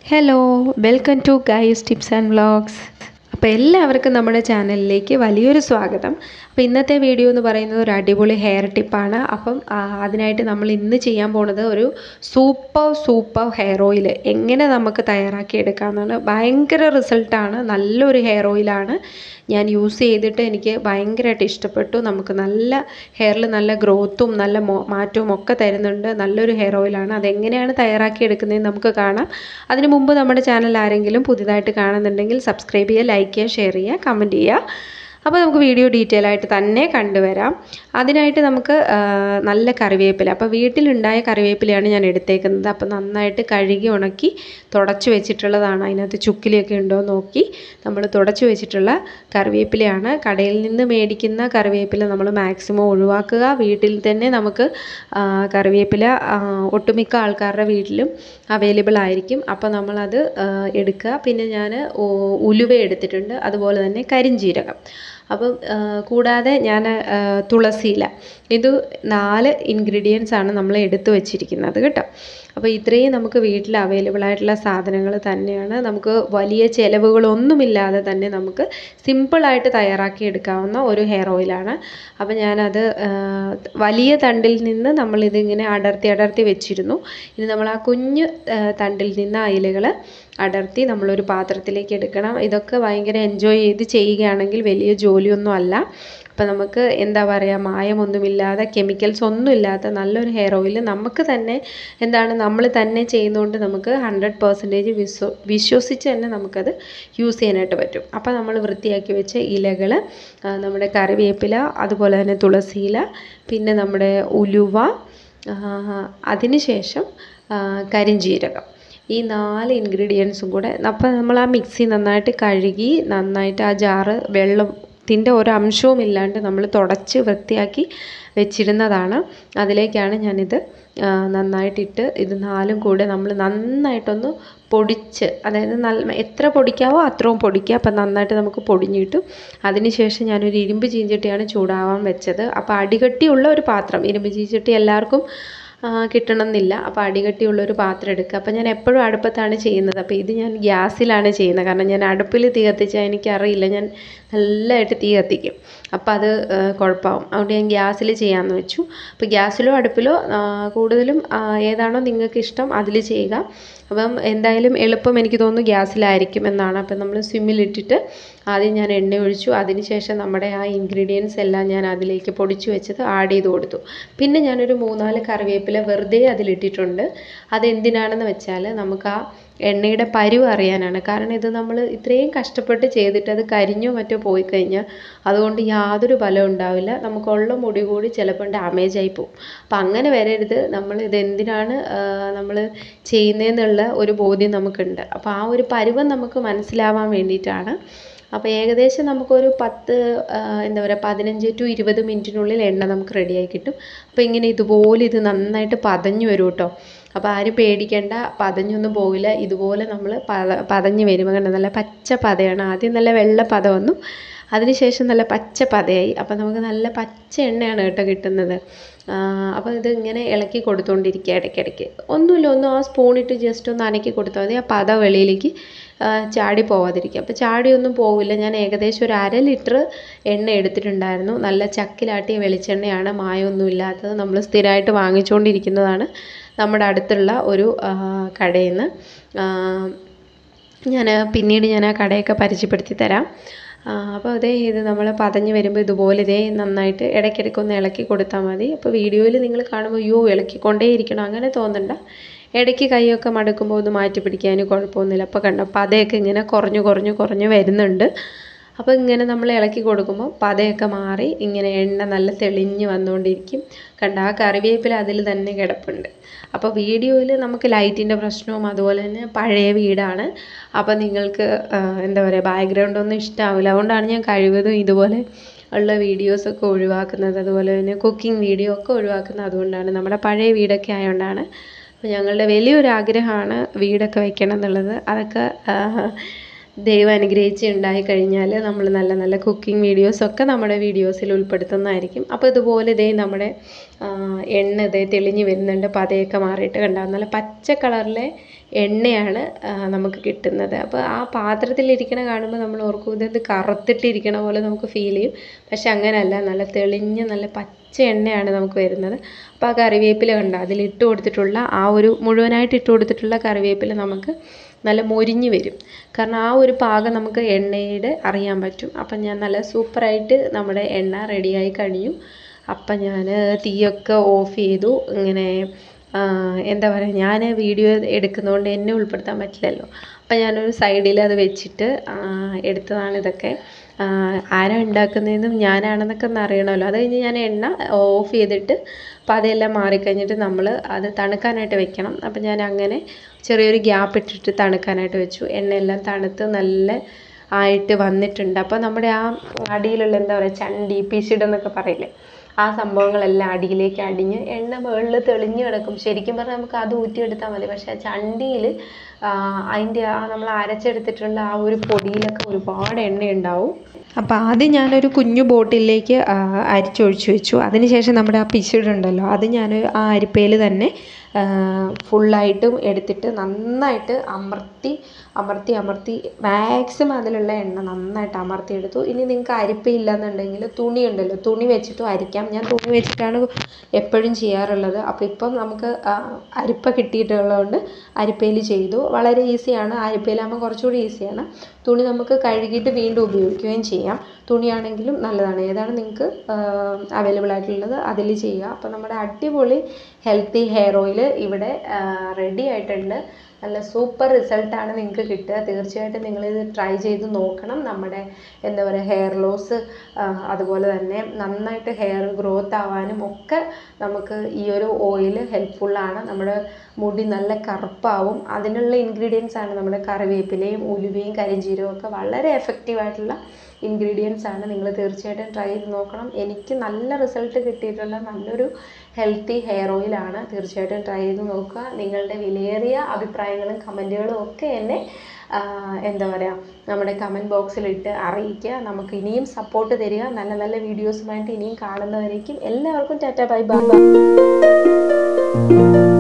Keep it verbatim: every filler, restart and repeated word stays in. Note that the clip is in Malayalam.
Hello welcome to guys tips and vlogs. അപ്പോൾ എല്ലാവർക്കും നമ്മുടെ ചാനലിലേക്ക് വലിയൊരു സ്വാഗതം. അപ്പോൾ ഇന്നത്തെ വീഡിയോ എന്ന് പറയുന്നത് ഒരു അടിപൊളി ഹെയർ ടിപ്പാണ്. അപ്പം അതിനായിട്ട് നമ്മൾ ഇന്ന് ചെയ്യാൻ പോകുന്നത് ഒരു സൂപ്പർ സൂപ്പർ ഹെയർ ഓയിൽ എങ്ങനെ നമുക്ക് തയ്യാറാക്കി എടുക്കാമെന്നാണ്. ഭയങ്കര റിസൾട്ടാണ്, നല്ലൊരു ഹെയർ ഓയിലാണ്. ഞാൻ യൂസ് ചെയ്തിട്ട് എനിക്ക് ഭയങ്കരമായിട്ട് ഇഷ്ടപ്പെട്ടു. നമുക്ക് നല്ല ഹെയറിൽ നല്ല ഗ്രോത്തും നല്ല മാറ്റവും ഒക്കെ തരുന്നുണ്ട്. നല്ലൊരു ഹെയർ ഓയിലാണ്. അതെങ്ങനെയാണ് തയ്യാറാക്കി എടുക്കുന്നതെന്ന് നമുക്ക് കാണാം. അതിനു മുമ്പ് നമ്മുടെ ചാനൽ ആരെങ്കിലും പുതിയതായിട്ട് കാണുന്നുണ്ടെങ്കിൽ സബ്സ്ക്രൈബ് ചെയ്യുക, ലൈക്ക് ചെയ്യുക, ഷെയർ ചെയ്യുക, കമൻറ്റ് ചെയ്യുക. അപ്പോൾ നമുക്ക് വീഡിയോ ഡീറ്റെയിൽ ആയിട്ട് തന്നെ കണ്ടുവരാം. അതിനായിട്ട് നമുക്ക് നല്ല കറിവേപ്പില, അപ്പോൾ വീട്ടിലുണ്ടായ കറിവേപ്പിലയാണ് ഞാൻ എടുത്തേക്കുന്നത്. അപ്പോൾ നന്നായിട്ട് കഴുകി ഉണക്കി തുടച്ച് വെച്ചിട്ടുള്ളതാണ്. അതിനകത്ത് ചുക്കിലിയൊക്കെ ഉണ്ടോ നോക്കി നമ്മൾ തുടച്ച് വെച്ചിട്ടുള്ള കറിവേപ്പിലയാണ്. കടയിൽ നിന്ന് മേടിക്കുന്ന കറിവേപ്പില നമ്മൾ മാക്സിമം ഒഴിവാക്കുക. വീട്ടിൽ തന്നെ നമുക്ക് കറിവേപ്പില ഒട്ടുമിക്ക ആൾക്കാരുടെ വീട്ടിലും അവൈലബിൾ ആയിരിക്കും. അപ്പോൾ നമ്മളത് എടുക്കുക. പിന്നെ ഞാൻ ഉലുവ എടുത്തിട്ടുണ്ട്, അതുപോലെ തന്നെ കരിഞ്ജീരകം. അപ്പം കൂടാതെ ഞാൻ തുളസിയില, ഇത് നാല് ഇൻഗ്രീഡിയൻസ് ആണ് നമ്മൾ എടുത്തു വച്ചിരിക്കുന്നത് കേട്ടോ. അപ്പോൾ ഇത്രയും നമുക്ക് വീട്ടിൽ അവൈലബിൾ ആയിട്ടുള്ള സാധനങ്ങൾ തന്നെയാണ്. നമുക്ക് വലിയ ചിലവുകളൊന്നുമില്ലാതെ തന്നെ നമുക്ക് സിമ്പിളായിട്ട് തയ്യാറാക്കി എടുക്കാവുന്ന ഒരു ഹെയർ ഓയിലാണ്. അപ്പോൾ ഞാനത് വലിയ തണ്ടിൽ നിന്ന് നമ്മളിതിങ്ങനെ അടർത്തി അടർത്തി വെച്ചിരുന്നു. ഇനി നമ്മൾ ആ കുഞ്ഞു തണ്ടിൽ നിന്ന് ആ ഇലകൾ അടർത്തി നമ്മളൊരു പാത്രത്തിലേക്ക് എടുക്കണം. ഇതൊക്കെ ഭയങ്കര എൻജോയ് ചെയ്ത് ചെയ്യുകയാണെങ്കിൽ വലിയ ജോലിയൊന്നും അല്ല. അപ്പോൾ നമുക്ക് എന്താ പറയുക, മായമൊന്നുമില്ലാതെ കെമിക്കൽസ് ഒന്നും ഇല്ലാത്ത നല്ലൊരു ഹെയർ ഓയിൽ നമുക്ക് തന്നെ എന്താണ് നമ്മൾ തന്നെ ചെയ്യുന്നതുകൊണ്ട് നമുക്ക് ഹൺഡ്രഡ് പെർസെൻറ്റേജ് വിശ്വ വിശ്വസിച്ച് തന്നെ നമുക്കത് യൂസ് ചെയ്യാനായിട്ട് പറ്റും. അപ്പോൾ നമ്മൾ വൃത്തിയാക്കി വെച്ച ഇലകൾ, നമ്മുടെ കറിവേപ്പില, അതുപോലെ തന്നെ തുളസിയില, പിന്നെ നമ്മുടെ ഉലുവ, അതിനുശേഷം കരിഞ്ജീരകം, ഈ നാല് ഇൻഗ്രീഡിയൻസും കൂടെ അപ്പോൾ നമ്മൾ ആ മിക്സി നന്നായിട്ട് കഴുകി നന്നായിട്ട് ആ ജാറ് വെള്ളത്തിൻ്റെ ഒരു അംശവും ഇല്ലാണ്ട് നമ്മൾ തുടച്ച് വൃത്തിയാക്കി വെച്ചിരുന്നതാണ്. അതിലേക്കാണ് ഞാനിത് നന്നായിട്ടിട്ട് ഇത് നാലും കൂടെ നമ്മൾ നന്നായിട്ടൊന്ന് പൊടിച്ച്, അതായത് നല്ല എത്ര പൊടിക്കാവോ അത്രയും പൊടിക്കുക. അപ്പം നന്നായിട്ട് നമുക്ക് പൊടിഞ്ഞ് കിട്ടും. അതിനുശേഷം ഞാനൊരു ഇരുമ്പ് ചീഞ്ചട്ടിയാണ് ചൂടാവാൻ വെച്ചത്. അപ്പോൾ അടികട്ടിയുള്ള ഒരു പാത്രം, ഇരുമ്പ് ചീഞ്ചട്ടി എല്ലാവർക്കും കിട്ടണമെന്നില്ല. അപ്പോൾ അടികട്ടിയുള്ളൊരു പാത്രം എടുക്കുക. അപ്പോൾ ഞാൻ എപ്പോഴും അടുപ്പത്താണ് ചെയ്യുന്നത്. അപ്പോൾ ഇത് ഞാൻ ഗ്യാസിലാണ് ചെയ്യുന്നത്. കാരണം ഞാൻ അടുപ്പിൽ തീ കത്തിച്ചാൽ എനിക്കറിയില്ല, ഞാൻ നല്ലതായിട്ട് തീ കത്തിക്കും, അപ്പോൾ അത് കുഴപ്പമാവും. അതുകൊണ്ട് ഞാൻ ഗ്യാസിൽ ചെയ്യാമെന്ന് വെച്ചു. അപ്പോൾ ഗ്യാസിലോ അടുപ്പിലോ കൂടുതലും ഏതാണോ നിങ്ങൾക്ക് ഇഷ്ടം അതിൽ ചെയ്യുക. അപ്പം എന്തായാലും എളുപ്പം എനിക്ക് തോന്നുന്നു ഗ്യാസിലായിരിക്കും എന്നാണ്. അപ്പം നമ്മൾ സിമ്മിലിട്ടിട്ട് ആദ്യം ഞാൻ എണ്ണ ഒഴിച്ചു. അതിനുശേഷം നമ്മുടെ ആ ഇൻഗ്രീഡിയൻസ് എല്ലാം ഞാൻ അതിലേക്ക് പൊടിച്ചു വെച്ചത് ആഡ് ചെയ്ത് കൊടുത്തു. പിന്നെ ഞാനൊരു മൂന്നാല് കറിവേപ്പില വെറുതെ അതിലിട്ടിട്ടുണ്ട്. അതെന്തിനാണെന്ന് വെച്ചാൽ നമുക്ക് ആ എണ്ണയുടെ പരുവ് അറിയാനാണ്. കാരണം ഇത് നമ്മൾ ഇത്രയും കഷ്ടപ്പെട്ട് ചെയ്തിട്ട് അത് കരിഞ്ഞോ മറ്റോ പോയി കഴിഞ്ഞാൽ അതുകൊണ്ട് യാതൊരു ഫലവും ഉണ്ടാവില്ല. നമുക്കുള്ള മുടി കൂടി ചിലപ്പോൾ ഡാമേജ് ആയി പോകും. അപ്പം അങ്ങനെ വരരുത്. നമ്മൾ ഇതെന്തിനാണ് നമ്മൾ ചെയ്യുന്നതെന്നുള്ള ഒരു ബോധ്യം നമുക്കുണ്ട്. അപ്പോൾ ആ ഒരു പരുവം നമുക്ക് മനസ്സിലാവാൻ വേണ്ടിയിട്ടാണ്. അപ്പോൾ ഏകദേശം നമുക്കൊരു പത്ത് എന്താ പറയുക പതിനഞ്ച് ടു ഇരുപത് മിനിറ്റിനുള്ളിൽ എണ്ണ നമുക്ക് റെഡിയായി കിട്ടും. അപ്പോൾ ഇങ്ങനെ ഇതുപോലെ ഇത് നന്നായിട്ട് പതഞ്ഞു വരും കേട്ടോ. അപ്പോൾ ആരും പേടിക്കേണ്ട, പതഞ്ഞൊന്നും പോവില്ല. ഇതുപോലെ നമ്മൾ പത പതഞ്ഞ് വരുമ്പോൾ കണ്ട നല്ല പച്ച പതയാണ്. ആദ്യം നല്ല വെള്ള പത വന്നു, അതിനുശേഷം നല്ല പച്ച പതയായി. അപ്പോൾ നമുക്ക് നല്ല പച്ച എണ്ണയാണ് കേട്ടോ കിട്ടുന്നത്. അപ്പോൾ ഇത് ഇങ്ങനെ ഇളക്കി കൊടുത്തുകൊണ്ടിരിക്കുക ഇടയ്ക്കിടയ്ക്ക്. ഒന്നുമില്ല, ഒന്ന് ആ സ്പൂണിട്ട് ജസ്റ്റ് ഒന്ന് അനക്കി കൊടുത്താൽ മതി. ആ പത വെളിയിലേക്ക് ചാടി പോവാതിരിക്കുക. അപ്പോൾ ചാടിയൊന്നും പോവില്ല. ഞാൻ ഏകദേശം ഒരു അര ലിറ്റർ എണ്ണ എടുത്തിട്ടുണ്ടായിരുന്നു. നല്ല ചക്കിലാട്ടിയ വെളിച്ചെണ്ണയാണ്, മായമൊന്നും ഇല്ലാത്തത്. നമ്മൾ സ്ഥിരമായിട്ട് വാങ്ങിച്ചുകൊണ്ടിരിക്കുന്നതാണ് നമ്മുടെ അടുത്തുള്ള ഒരു കടയിൽ നിന്ന്. ഞാൻ പിന്നീട് ഞാൻ ആ കടയൊക്കെ പരിചയപ്പെടുത്തി തരാം. അപ്പോൾ അതേ ഇത് നമ്മൾ പതഞ്ഞ് വരുമ്പോൾ ഇതുപോലെ ഇതേ നന്നായിട്ട് ഇടയ്ക്കിടയ്ക്ക് ഒന്ന് ഇളക്കി കൊടുത്താൽ മതി. അപ്പോൾ വീഡിയോയിൽ നിങ്ങൾ കാണുമ്പോൾ യോ ഇളക്കിക്കൊണ്ടേ ഇരിക്കണം അങ്ങനെ തോന്നണ്ട. ഇടയ്ക്ക് കൈയൊക്കെ മടുക്കുമ്പോൾ ഒന്ന് മാറ്റി പിടിക്കാൻ കുഴപ്പമൊന്നുമില്ല. അപ്പോൾ കണ്ടോ പതയൊക്കെ ഇങ്ങനെ കുറഞ്ഞു കുറഞ്ഞു കുറഞ്ഞു വരുന്നുണ്ട്. അപ്പോൾ ഇങ്ങനെ നമ്മൾ ഇളക്കി കൊടുക്കുമ്പോൾ പതയൊക്കെ മാറി ഇങ്ങനെ എണ്ണ നല്ല തെളിഞ്ഞ് വന്നുകൊണ്ടിരിക്കും. കണ്ട ആ കറിവേപ്പില അതിൽ തന്നെ കിടപ്പുണ്ട്. അപ്പോൾ വീഡിയോയിൽ നമുക്ക് ലൈറ്റിൻ്റെ പ്രശ്നവും അതുപോലെ തന്നെ പഴയ വീടാണ്. അപ്പോൾ നിങ്ങൾക്ക് എന്താ പറയുക ബാക്ക്ഗ്രൗണ്ട് ഒന്നും ഇഷ്ടമാവില്ല. അതുകൊണ്ടാണ് ഞാൻ കഴിവതും ഇതുപോലെ ഉള്ള വീഡിയോസൊക്കെ ഒഴിവാക്കുന്നത്. അതുപോലെ തന്നെ കുക്കിംഗ് വീഡിയോ ഒക്കെ ഒഴിവാക്കുന്നത് അതുകൊണ്ടാണ്. നമ്മുടെ പഴയ വീടൊക്കെ ആയതുകൊണ്ടാണ്. അപ്പോൾ ഞങ്ങളുടെ വലിയൊരു ആഗ്രഹമാണ് വീടൊക്കെ വെക്കണം എന്നുള്ളത്. അതൊക്കെ ദൈവം അനുഗ്രഹിച്ച് ഉണ്ടായി കഴിഞ്ഞാൽ നമ്മൾ നല്ല നല്ല കുക്കിംഗ് വീഡിയോസൊക്കെ നമ്മുടെ വീഡിയോസിൽ ഉൾപ്പെടുത്തുന്നതായിരിക്കും. അപ്പോൾ ഇതുപോലെ ഇതേ നമ്മുടെ എണ്ണ ഇതേ തെളിഞ്ഞ് വരുന്നുണ്ട്. പതയൊക്കെ മാറിയിട്ട് കണ്ടാൽ നല്ല പച്ച കളറിലെ എണ്ണയാണ് നമുക്ക് കിട്ടുന്നത്. അപ്പോൾ ആ പാത്രത്തിലിരിക്കണ കാണുമ്പോൾ നമ്മൾ ഓർക്കും ഇതെന്ത് കറുത്തിട്ടിരിക്കണ പോലെ നമുക്ക് ഫീൽ ചെയ്യും. പക്ഷെ അങ്ങനെയല്ല, നല്ല തെളിഞ്ഞ നല്ല പച്ച എണ്ണയാണ് നമുക്ക് വരുന്നത്. അപ്പോൾ ആ കറിവേപ്പില കണ്ട അതിലിട്ട് കൊടുത്തിട്ടുള്ള ആ ഒരു മുഴുവനായിട്ട് ഇട്ട് കൊടുത്തിട്ടുള്ള കറിവേപ്പില നമുക്ക് നല്ല മൊരിഞ്ഞ് വരും. കാരണം ആ ഒരു പാകം നമുക്ക് എണ്ണയുടെ അറിയാൻ പറ്റും. അപ്പം ഞാൻ നല്ല സൂപ്പറായിട്ട് നമ്മുടെ എണ്ണ റെഡിയായി കഴിഞ്ഞു. അപ്പം ഞാൻ തീയൊക്കെ ഓഫ് ചെയ്തു. ഇങ്ങനെ എന്താ പറയുക, ഞാൻ വീഡിയോ എടുക്കുന്നതുകൊണ്ട് എന്നെ ഉൾപ്പെടുത്താൻ പറ്റില്ലല്ലോ. അപ്പം ഞാനൊരു സൈഡിൽ അത് വെച്ചിട്ട് എടുത്തതാണ് ഇതൊക്കെ. ആരാ ഉണ്ടാക്കുന്നതെന്നും ഞാനാണെന്നൊക്കെ ഒന്ന് അറിയണമല്ലോ. അത് കഴിഞ്ഞ് ഞാൻ എണ്ണ ഓഫ് ചെയ്തിട്ട് പതയെല്ലാം മാറിക്കഴിഞ്ഞിട്ട് നമ്മൾ അത് തണുക്കാനായിട്ട് വെക്കണം. അപ്പം ഞാൻ അങ്ങനെ ചെറിയൊരു ഗ്യാപ്പ് ഇട്ടിട്ട് തണുക്കാനായിട്ട് വെച്ചു. എണ്ണയെല്ലാം തണുത്ത് നല്ല ആയിട്ട് വന്നിട്ടുണ്ട്. അപ്പോൾ നമ്മുടെ ആ അടിയിലുള്ള എന്താ പറയുക ചണ്ടി പിശിടെന്നൊക്കെ പറയില്ലേ, ആ സംഭവങ്ങളെല്ലാം അടിയിലേക്ക് അടിഞ്ഞ് എണ്ണ മുകളിൽ തെളിഞ്ഞ് കിടക്കും. ശരിക്കും പറഞ്ഞാൽ നമുക്ക് അത് ഊറ്റിയെടുത്താൽ മതി. പക്ഷേ ആ ചണ്ടിയിൽ അതിൻ്റെ ആ നമ്മൾ അരച്ചെടുത്തിട്ടുള്ള ആ ഒരു പൊടിയിലൊക്കെ ഒരുപാട് എണ്ണ ഉണ്ടാവും. അപ്പോൾ ആദ്യം ഞാനൊരു കുഞ്ഞു ബോട്ടിലേക്ക് അരിച്ചൊഴിച്ച് വെച്ചു. അതിനുശേഷം നമ്മുടെ ആ പിശുടുണ്ടല്ലോ അത് ഞാൻ ആ അരിപ്പയിൽ തന്നെ ഫുള്ളായിട്ടും എടുത്തിട്ട് നന്നായിട്ട് അമർത്തി അമർത്തി അമർത്തി മാക്സിമം അതിലുള്ള എണ്ണ നന്നായിട്ട് അമർത്തിയെടുത്തു. ഇനി നിങ്ങൾക്ക് അരിപ്പയില്ല എന്നുണ്ടെങ്കിൽ തുണി ഉണ്ടല്ലോ, തുണി വെച്ചിട്ടും അരിക്കാം. ഞാൻ തുണി വെച്ചിട്ടാണ് എപ്പോഴും ചെയ്യാറുള്ളത്. അപ്പോൾ ഇപ്പം നമുക്ക് അരിപ്പ കിട്ടിയിട്ടുള്ളതുകൊണ്ട് അരിപ്പയിൽ ചെയ്തു. വളരെ ഈസിയാണ്. അരിപ്പയിലാകുമ്പോൾ കുറച്ചുകൂടി ഈസിയാണ്. തുണി നമുക്ക് കഴുകിയിട്ട് വീണ്ടും ഉപയോഗിക്കുകയും ചെയ്യാം. തുണിയാണെങ്കിലും നല്ലതാണ്. ഏതാണ് നിങ്ങൾക്ക് അവൈലബിൾ ആയിട്ടുള്ളത് അതിൽ ചെയ്യുക. അപ്പോൾ നമ്മുടെ അടിപൊളി ഹെൽത്തി ഹെയർ ഓയിൽ ഇവിടെ റെഡി ആയിട്ടുണ്ട്. നല്ല സൂപ്പർ റിസൾട്ടാണ് നിങ്ങൾക്ക് കിട്ടുക. തീർച്ചയായിട്ടും നിങ്ങളിത് ട്രൈ ചെയ്ത് നോക്കണം. നമ്മുടെ എന്താ പറയുക ഹെയർ ലോസ്, അതുപോലെ തന്നെ നന്നായിട്ട് ഹെയർ ഗ്രോത്ത് ആവാനും ഒക്കെ നമുക്ക് ഈ ഒരു ഓയിൽ ഹെൽപ്ഫുള്ളാണ്. നമ്മുടെ മുടി നല്ല കറുപ്പാവും. അതിനുള്ള ഇൻഗ്രീഡിയൻസ് ആണ് നമ്മുടെ കറിവേപ്പിലയും ഉലുവയും കരിഞ്ജീരകവും ഒക്കെ വളരെ എഫക്റ്റീവായിട്ടുള്ള ഇൻഗ്രീഡിയൻസ് ആണ്. നിങ്ങൾ തീർച്ചയായിട്ടും ട്രൈ ചെയ്ത് നോക്കണം. എനിക്ക് നല്ല റിസൾട്ട് കിട്ടിയിട്ടുള്ള നല്ലൊരു ഹെൽത്തി ഹെയർ ഓയിലാണ്. തീർച്ചയായിട്ടും ട്രൈ ചെയ്ത് നോക്കുക. നിങ്ങളുടെ വിലയേറിയ അഭിപ്രായങ്ങളും കമൻറ്റുകളും ഒക്കെ എന്നെ എന്താ പറയുക നമ്മുടെ കമൻറ്റ് ബോക്സിലിട്ട് അറിയിക്കുക. നമുക്ക് ഇനിയും സപ്പോർട്ട് തരിക. നല്ല നല്ല വീഡിയോസുമായിട്ട് ഇനിയും കാണുന്നവരേക്കും എല്ലാവർക്കും ടാറ്റ ബൈ ബൈ.